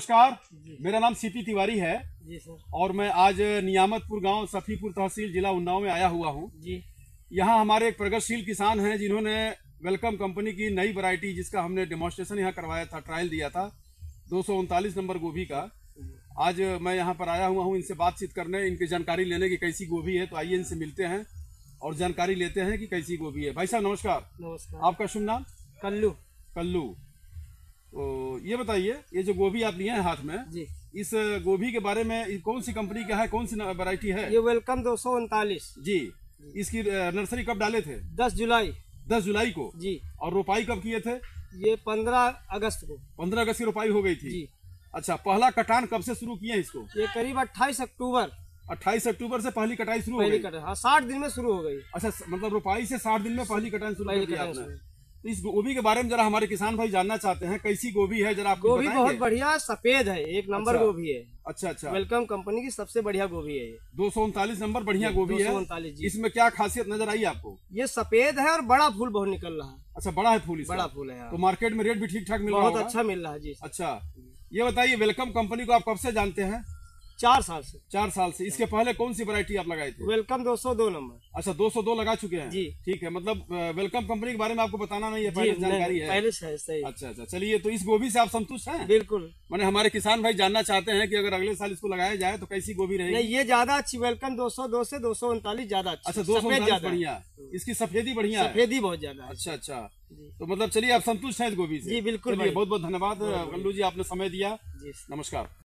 नमस्कार, मेरा नाम सीपी तिवारी है जी सर। और मैं आज नियामतपुर गांव सफीपुर तहसील जिला उन्नाव में आया हुआ हूं। जी। यहां हमारे एक प्रगतिशील किसान हैं जिन्होंने वेलकम कंपनी की नई वैरायटी, जिसका हमने डेमोन्स्ट्रेशन यहां करवाया था, ट्रायल दिया था 239 नंबर गोभी का। आज मैं यहां पर आया हुआ हूं इनसे बातचीत करने, इनकी जानकारी लेने की कैसी गोभी है। तो आइए इनसे मिलते हैं और जानकारी लेते हैं कि कैसी गोभी है। भाई साहब नमस्कार। नमस्कार। आपका शुभ नाम? कल्लू। कल्लू। तो ये बताइए, ये जो गोभी आप लिए हैं हाथ में जी, इस गोभी के बारे में, कौन सी कंपनी का है, कौन सी वैरायटी है? ये वेलकम 239 जी। इसकी नर्सरी कब डाले थे? 10 जुलाई। 10 जुलाई को। जी। और रोपाई कब किए थे? ये 15 अगस्त को। 15 अगस्त की रोपाई हो गई थी। जी। अच्छा, पहला कटान कब से शुरू किए इसको? ये करीब 28 अक्टूबर। 28 अक्टूबर से पहली कटाई शुरू हो पहली गई। कटाई, हाँ 60 दिन में शुरू हो गई। अच्छा, मतलब रोपाई से 60 दिन में पहली कटाई शुरू कर दिया आपने। शुरू। तो इस गोभी के बारे में जरा हमारे किसान भाई जानना चाहते हैं, कैसी गोभी है, जरा आप गोभी बताएंगे? बहुत बढ़िया सफेद है, एक नंबर अच्छा। गोभी है। अच्छा अच्छा। वेलकम कंपनी की सबसे बढ़िया गोभी है ये। 239 नंबर बढ़िया गोभी है। 239 जी। इसमें क्या खासियत नजर आई आपको? ये सफेद है और बड़ा फूल बहुत निकल रहा है। अच्छा, बड़ा है फूल इसका। बड़ा फूल है, हाँ। तो मार्केट में रेट भी ठीक ठाक मिल रहा बहुत होगा? अच्छा मिल रहा है जी। अच्छा, ये बताइए, वेलकम कंपनी को आप कब से जानते हैं? 4 साल से। 4 साल से। इसके पहले कौन सी वैरायटी आप लगाए थे? Welcome 202 number. अच्छा, 202 लगा चुके हैं जी। ठीक है। मतलब वेलकम कंपनी के बारे में आपको बताना नहीं है, पहले जानकारी है? पहले से है, सही। अच्छा अच्छा, चलिए। तो इस गोभी से आप संतुष्ट हैं? बिल्कुल। माने हमारे किसान भाई जानना चाहते हैं कि अगर अगले साल इसको लगाया जाए तो कैसी गोभी रहेगी? नहीं, ये ज्यादा अच्छी। वेलकम 202 से 239 ज्यादा अच्छी। अच्छा, सफेद 239 ज्यादा बढ़िया, इसकी सफेदी बढ़िया है। सफेदी बहुत ज्यादा है। अच्छा अच्छा। तो मतलब चलिए, आप संतुष्ट हैं इस गोभी से? जी बिल्कुल। चलिए, बहुत बहुत धन्यवाद कल्लू जी, आपने समय दिया। जी। नमस्कार।